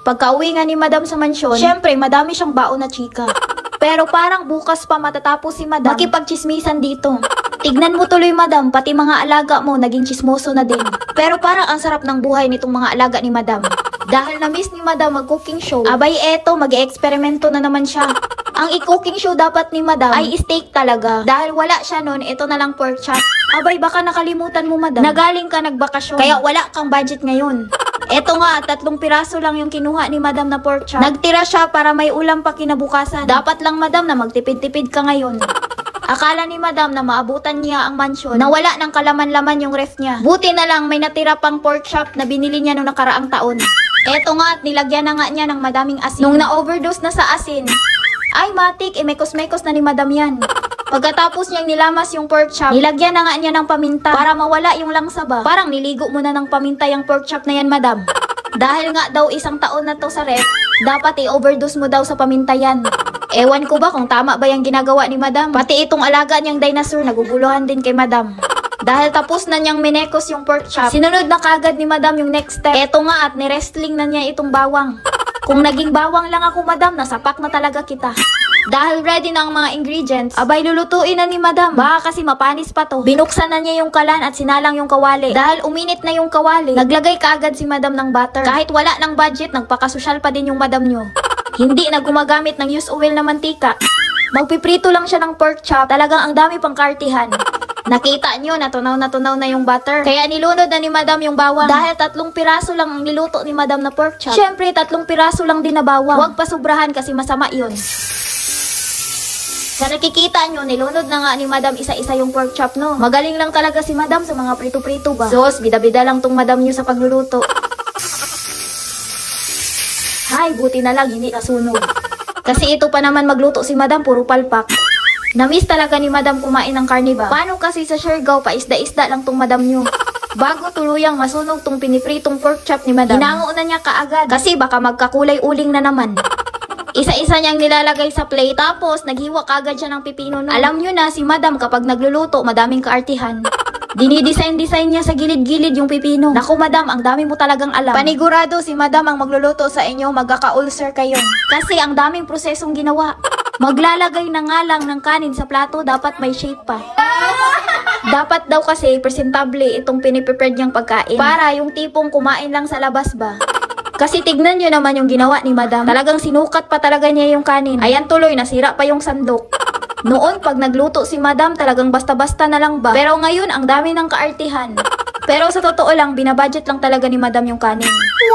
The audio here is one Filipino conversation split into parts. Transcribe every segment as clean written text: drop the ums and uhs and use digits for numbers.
Pagka-uwi nga ni madam sa mansyon, syempre madami siyang baon na chika. Pero parang bukas pa matatapos si madam makipagchismisan dito. Tignan mo tuloy madam, pati mga alaga mo naging chismoso na din. Pero parang ang sarap ng buhay nitong mga alaga ni madam. Dahil na-miss ni madam mag-cooking show, abay eto, mag-e-eksperimento na naman siya. Ang i-cooking show dapat ni madam ay steak talaga. Dahil wala siya nun, ito na lang pork chop. Abay baka nakalimutan mo madam, nagaling ka nagbakasyon, kaya wala kang budget ngayon. Eto nga, 3 piraso lang yung kinuha ni madam na pork chop. Nagtira siya para may ulam pa kinabukasan. Dapat lang madam na magtipid-tipid ka ngayon. Akala ni madam na maabutan niya ang mansyon na wala ng kalaman-laman yung ref niya. Buti na lang may natira pang pork chop na binili niya noong nakaraang taon. Eto nga at nilagyan na nga niya ng madaming asin. Nung na-overdose na sa asin, ay matik, mekos-mekos na ni madam yan. Pagkatapos niyang nilamas yung pork chop, nilagyan na nga niya ng paminta para mawala yung langsa ba. Parang niligo mo na ng paminta yung pork chop na yan madam. Dahil nga daw 1 taon na to sa ref, dapat i-overdose mo daw sa paminta yan. Ewan ko ba kung tama ba yung ginagawa ni madam. Pati itong alaga niyang dinosaur naguguluhan din kay madam. Dahil tapos na niyang minekos yung pork chop, sinunod na kagad ni madam yung next step. Eto nga at ni-wrestling na niya itong bawang. Kung naging bawang lang ako madam, nasapak na talaga kita. Dahil ready na ang mga ingredients, abay lulutuin na ni madam. Baka kasi mapanis pa to. Binuksan na niya yung kalan at sinalang yung kawali. Dahil uminit na yung kawali, naglagay kaagad si madam ng butter. Kahit wala ng budget, nagpakasosyal pa din yung madam nyo. Hindi na gumagamit ng used oil na mantika. Magpiprito lang siya ng pork chop. Talagang ang dami pang kartihan. Nakita nyo, natunaw na yung butter. Kaya nilunod na ni madam yung bawang. Dahil 3 piraso lang ang niluto ni madam na pork chop. Syempre, 3 piraso lang din na bawang. Huwag pasubrahan kasi masama yun. Sa nakikita nyo, nilunod na nga ni madam isa-isa yung pork chop, no? Magaling lang talaga si madam sa mga prito-prito ba? Sos, bida-bida lang tong madam nyo sa pagluluto. Hay, buti na lang hindi nasunog. Kasi ito pa naman magluto si madam, puro palpak. Na-miss talaga ni madam kumain ng karne ba? Paano kasi sa Siargao, paisda-isda lang tong madam nyo? Bago tuluyang masunog tong pinipritong pork chop ni madam, hinango na niya kaagad. Kasi baka magkakulay uling na naman. Isa-isa niyang nilalagay sa plate, tapos naghiwa kagad siya ng pipino nun. Alam nyo na, si madam kapag nagluluto, madaming kaartihan. Dinidesign-design niya sa gilid-gilid yung pipino. Naku madam, ang dami mo talagang alam. Panigurado si madam ang magluluto sa inyo, magkaka-ulcer kayo. Kasi ang daming prosesong ginawa. Maglalagay na nga lang ng kanin sa plato, dapat may shape pa. Dapat daw kasi presentable itong piniprepared niyang pagkain. Para yung tipong kumain lang sa labas ba. Kasi tignan nyo naman yung ginawa ni madam. Talagang sinukat pa talaga niya yung kanin. Ayan tuloy, nasira pa yung sandok. Noon, pag nagluto si madam, talagang basta-basta na lang ba. Pero ngayon, ang dami ng kaartihan. Pero sa totoo lang, binabudget lang talaga ni madam yung kanin.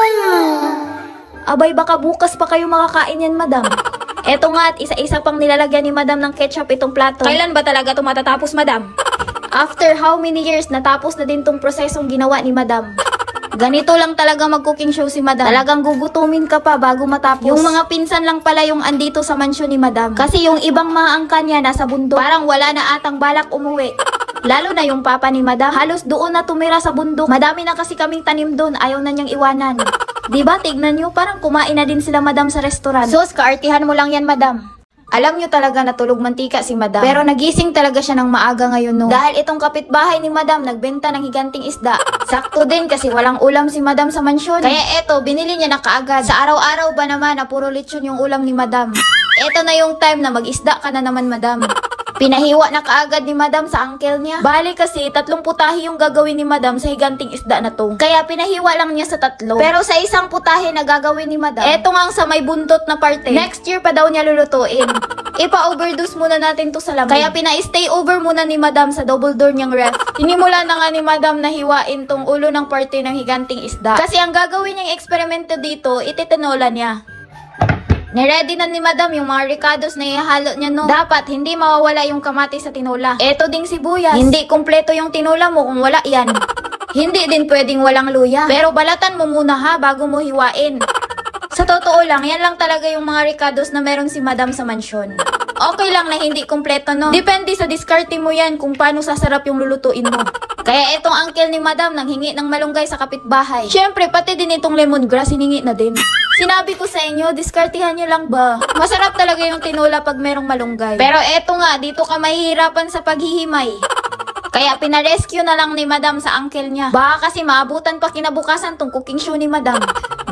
Wow! Abay, baka bukas pa kayo makakain yan, madam. Eto nga at isa-isa pang nilalagyan ni madam ng ketchup itong plato. Kailan ba talaga ito matatapos, madam? After how many years, natapos na din tong prosesong ginawa ni madam. Ganito lang talaga mag-cooking show si madam. Talagang gugutumin ka pa bago matapos. Yung mga pinsan lang pala yung andito sa mansyon ni madam. Kasi yung ibang mga angkan niya nasa bundok. Parang wala na atang balak umuwi. Lalo na yung papa ni madam. Halos doon na tumira sa bundok. Madami na kasi kaming tanim doon. Ayaw na niyang iwanan. Diba, tignan nyo, parang kumain na din sila madam sa restaurant. Sus, kaartihan mo lang yan madam. Alam nyo talaga natulog mantika si madam. Pero nagising talaga siya ng maaga ngayon no. Dahil itong kapitbahay ni madam nagbenta ng higanting isda. Sakto din kasi walang ulam si madam sa mansyon. Kaya eto, binili niya na kaagad. Sa araw-araw ba naman na puro lechon yung ulam ni madam. Eto na yung time na mag-isda ka na naman madam. Pinahiwa na kaagad ni madam sa uncle niya. Bali kasi 3 putahe yung gagawin ni madam sa higanting isda na to. Kaya pinahiwa lang niya sa 3. Pero sa isang putahe na gagawin ni madam, eto nga sa may buntot na parte, next year pa daw niya lulutuin. Ipa-overdose muna natin to sa lamig. Kaya pina-stay over muna ni madam sa double door niyang ref. Tinimula na nga ni madam na hiwain tong ulo ng parte ng higanting isda. Kasi ang gagawin niyang eksperimento dito, ititinola niya. Niready na ni madam yung mga ricados na ihalo niya no. Dapat hindi mawawala yung kamatis sa tinola. Eto ding sibuyas. Hindi kumpleto yung tinola mo kung wala yan. Hindi din pwedeng walang luya. Pero balatan mo muna ha bago mo hiwain. Sa totoo lang, yan lang talaga yung mga ricados na meron si madam sa mansyon. Okay lang na hindi kumpleto no. Depende sa diskarte mo yan kung paano sasarap yung lulutuin mo. Kaya etong uncle ni madam nang hingi ng malunggay sa kapitbahay. Syempre pati din itong lemongrass hiningi na din. Sinabi ko sa inyo, diskartihan nyo lang ba? Masarap talaga yung tinola pag merong malunggay. Pero eto nga, dito ka mahihirapan sa paghihimay. Kaya pinarescue na lang ni madam sa uncle niya. Baka kasi maabutan pa kinabukasan tong cooking show ni madam.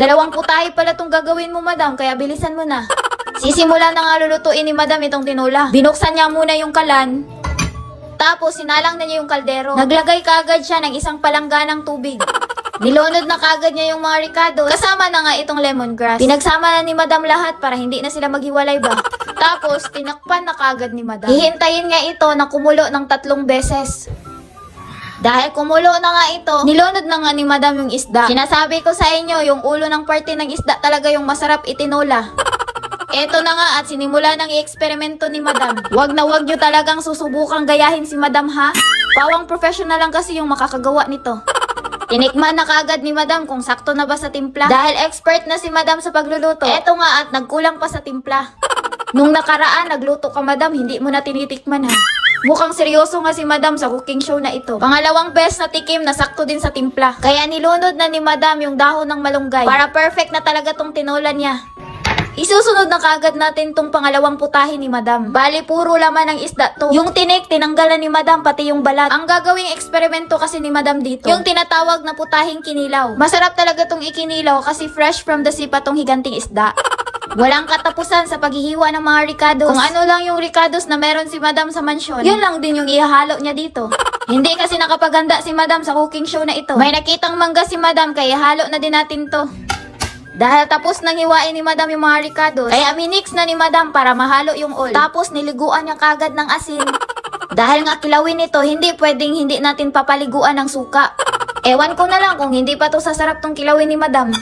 Dalawang putahe pala tong gagawin mo, madam, kaya bilisan mo na. Sisimula na nga lulutuin ni madam itong tinola. Binuksan niya muna yung kalan. Tapos, sinalang na niya yung kaldero. Naglagay kaagad siya ng isang palangganang tubig. Nilunod na kaagad niya yung mga ricados. Kasama na nga itong lemongrass. Pinagsama na ni madam lahat para hindi na sila maghiwalay ba. Tapos, tinakpan na kaagad ni madam. Hihintayin nga ito na kumulo ng 3 beses. Dahil kumulo na nga ito, nilunod na nga ni madam yung isda. Sinasabi ko sa inyo, yung ulo ng parte ng isda talaga yung masarap itinola. Eto na nga at sinimula ng i-eksperimento ni madam. Wag na wag nyo talagang susubukang gayahin si madam ha. Pawang professional lang kasi yung makakagawa nito. Tinikman na kaagad ni madam kung sakto na ba sa timpla. Dahil expert na si madam sa pagluluto. Eto nga at nagkulang pa sa timpla. Nung nakaraan, nagluto ka madam, hindi mo na tinitikman ha. Mukhang seryoso nga si madam sa cooking show na ito. Pangalawang best na tikim na sakto din sa timpla. Kaya nilunod na ni madam yung dahon ng malunggay. Para perfect na talaga tong tinola niya. Isusunod na kaagad natin tong pangalawang putahe ni madam. Bali, puro laman ng isda to. Yung tinik, tinanggalan ni madam, pati yung balat. Ang gagawing eksperimento kasi ni madam dito, yung tinatawag na putaheng kinilaw. Masarap talaga tong ikinilaw kasi fresh from the sea pa tong higanting isda. Walang katapusan sa paghihiwa ng mga ricados. Kung ano lang yung ricados na meron si madam sa mansyon, yun lang din yung ihahalo niya dito. Hindi kasi nakapaganda si madam sa cooking show na ito. May nakitang mangga si madam, kaya ihalo na din natin to. Dahil tapos nang hiwain ni madam yung mga ricados, kaya minix na ni madam para mahalo yung oil. Tapos niliguan niya kagad ng asin. Dahil nga kilawin ito, hindi pwedeng hindi natin papaliguan ng suka. Ewan ko na lang kung hindi pa to sasarap tong kilawin ni madam.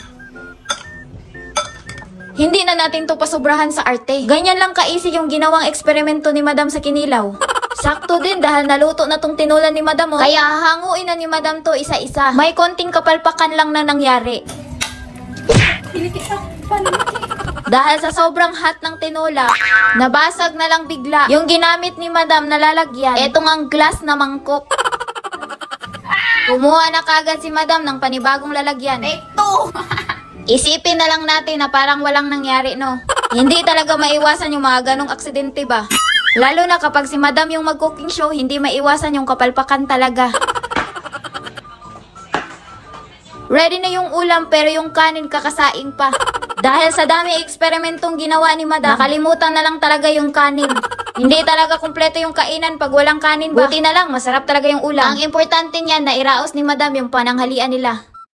Hindi na natin to pasobrahan sa arte. Ganyan lang ka-easy yung ginawang eksperimento ni madam sa kinilaw. Sakto din dahil naluto na tong tinola ni madam oh. Kaya hahanguin na ni madam to isa-isa. May konting kapalpakan lang na nangyari. Dahil sa sobrang hot ng tinola, nabasag na lang bigla yung ginamit ni madam na lalagyan. Etong ang glass na mangkok. Kumuha na kagad si madam ng panibagong lalagyan. Isipin na lang natin na parang walang nangyari, no? Hindi talaga maiwasan yung mga ganong aksidente ba? Lalo na kapag si madam yung mag-cooking show, hindi maiwasan yung kapalpakan talaga. Ready na yung ulam pero yung kanin kakasaing pa. Dahil sa dami eksperimentong ginawa ni madam, nakalimutan na lang talaga yung kanin. Hindi talaga kumpleto yung kainan pag walang kanin ba? Buti na lang, masarap talaga yung ulam. Ang importante niyan na iraos ni madam yung pananghalian nila.